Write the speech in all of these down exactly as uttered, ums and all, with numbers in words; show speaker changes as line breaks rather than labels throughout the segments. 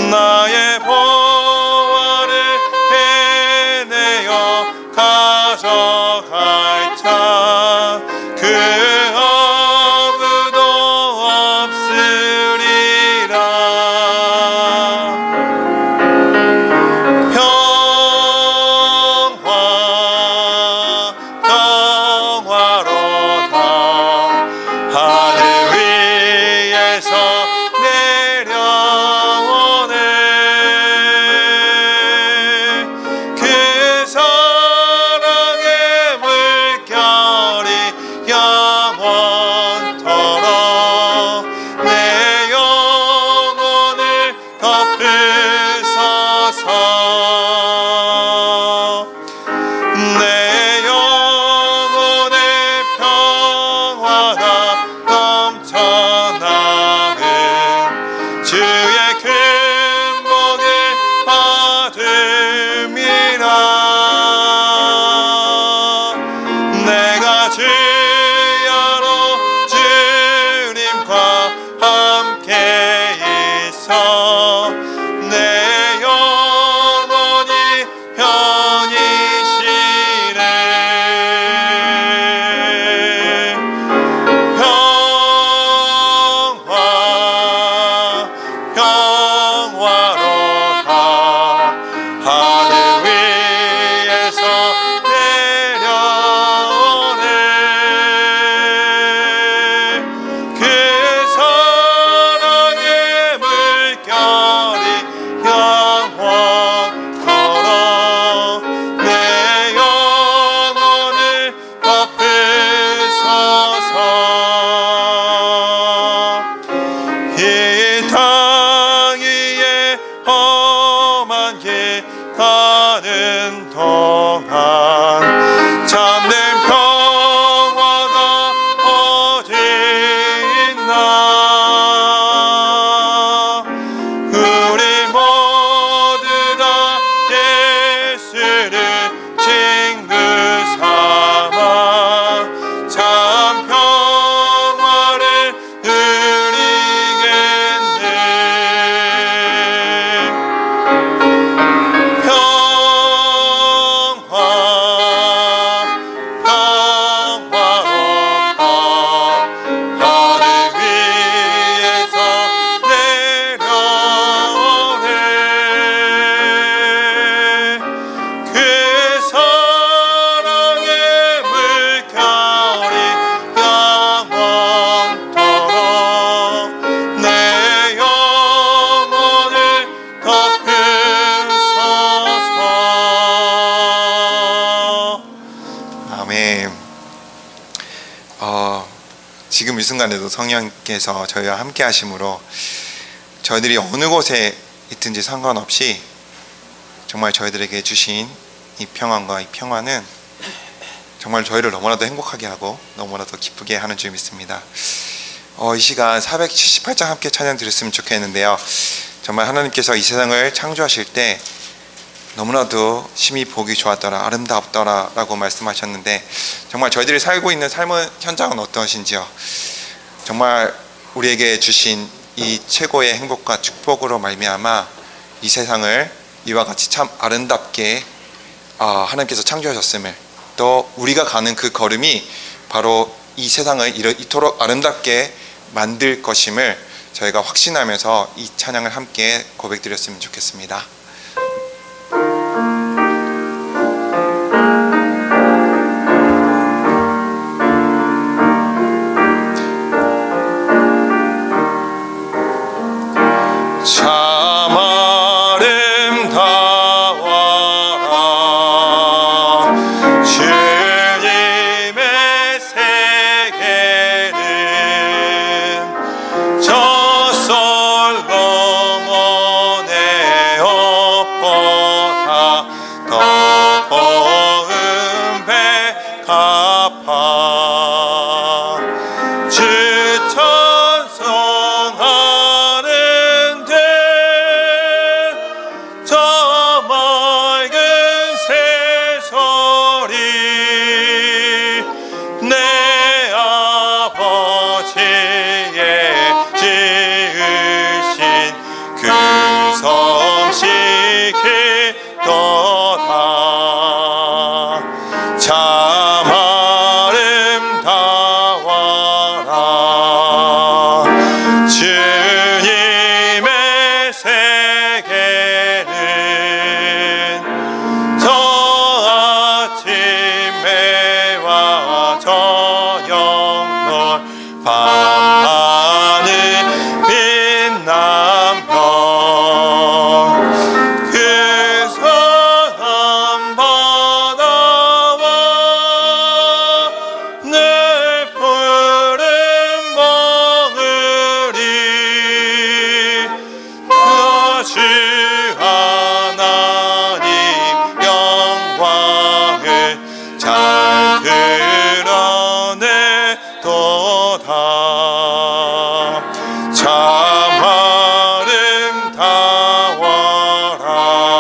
나의 보화를 해내어 가져갈 자 그 아무도 없으리라. 평화 평화로다 하늘 위에서 내려오네. 그 사랑의 물결이 영원토록 내 영혼을 덮으소서. 내 영혼의 평화가 넘쳐나는 주의 큰 복을 받음이라. 내가 주야로 주님과 함께 있어 내 영혼이 편히 쉬네. 평화 평화로다 하늘 위에서 내려오네. 그 사랑의 물결이 영원토록 내 영혼을 덮으소서. 이 땅 위에 험한 길 가는 동안 참된 평화가 어디 있나. 우리 모두 다 예수를 친구 삼아 참 평화를 누리겠네. 평화 평화로다 하늘 위에서 내려오네. 그 사랑의 물결이 영원토록 내 영혼을 덮으소서. 아멘. 어, 지금 이 순간에도 성령께서 저희와 함께 하심으로 저희들이 어느 곳에 있든지 상관없이 정말 저희들에게 주신 이 평안과 이 평화는 정말 저희를 너무나도 행복하게 하고 너무나도 기쁘게 하는 줄 믿습니다. 어, 이 시간 사백칠십팔 장 함께 찬양 드렸으면 좋겠는데요. 정말 하나님께서 이 세상을 창조하실 때 너무나도 심히 보기 좋았더라, 아름답더라 라고 말씀하셨는데 정말 저희들이 살고 있는 삶의 현장은 어떠신지요? 정말 우리에게 주신 이 최고의 행복과 축복으로 말미암아 이 세상을 이와 같이 참 아름답게 어, 하나님께서 창조하셨음을, 또 우리가 가는 그 걸음이 바로 이 세상을 이토록 아름답게 만들 것임을 저희가 확신하면서 이 찬양을 함께 고백드렸으면 좋겠습니다. 참 아름다워라 주님의 세계는 저 솔로몬의 도다. 참 아름다워라. 주님의 세계는 저 아침에와 저녁 밤하늘 빛나며 그 사랑 바다와 늘 푸른 멍울이 주 하나님 영광을 잘 드러내도다. 참 아름다워라.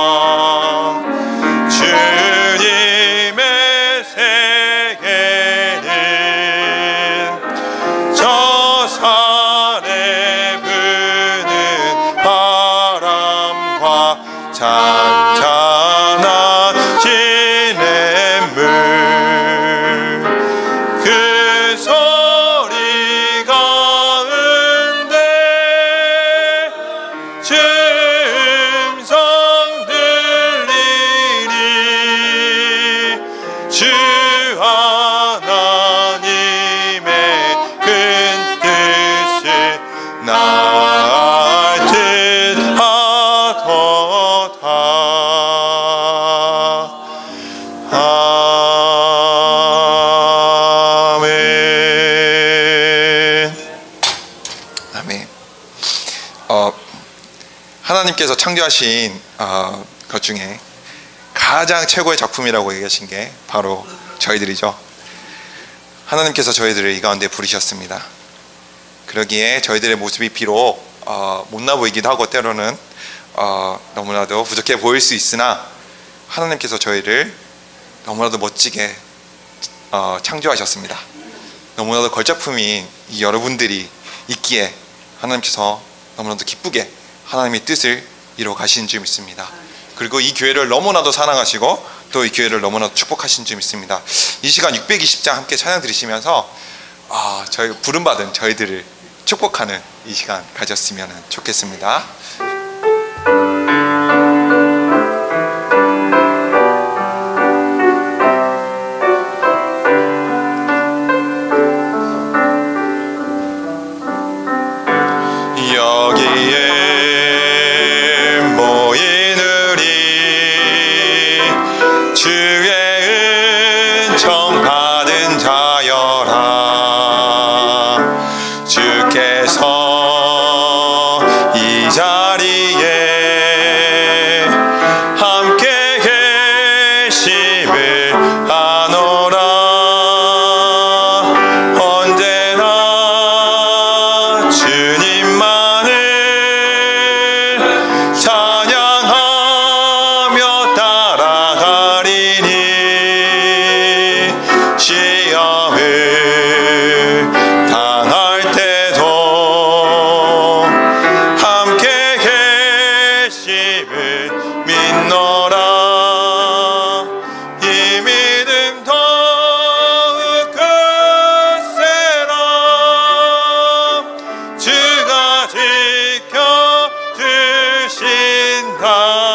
주님의 세계는 저 산에 부는 바람과 잔잔한 시냇물 그 소리 가운데 음성 들리니 주 하나님의 큰 뜻을 날 뜻하도다. 아멘. 아멘. 어, 하나님께서 창조하신 어, 것 중에 가장 최고의 작품이라고 얘기하신 게 바로 저희들이죠. 하나님께서 저희들을 이 가운데 부르셨습니다. 그러기에 저희들의 모습이 비록 어, 못나 보이기도 하고 때로는 어, 너무나도 부족해 보일 수 있으나 하나님께서 저희를 너무나도 멋지게 어, 창조하셨습니다. 너무나도 걸작품인 이 여러분들이 있기에 하나님께서 너무나도 기쁘게 하나님의 뜻을 이루어 가시는 줄 믿습니다. 그리고 이 교회를 너무나도 사랑하시고 또 이 교회를 너무나도 축복하신 줄 믿습니다. 이 시간 육백이십 장 함께 찬양 들으시면서 아, 저희 부름받은 저희들을 축복하는 이 시간 가졌으면 좋겠습니다. 여기에 모인 우리 주의 은총 받은 자여라. 주께서 이 자리에 함께 계심을 아노라. 언제나 주님만을 찬양하며 따라가리니 시험을 당할 때도 함께 계심을 믿노라. 이 믿음 더욱 굳세라. 주가 지켜주신다.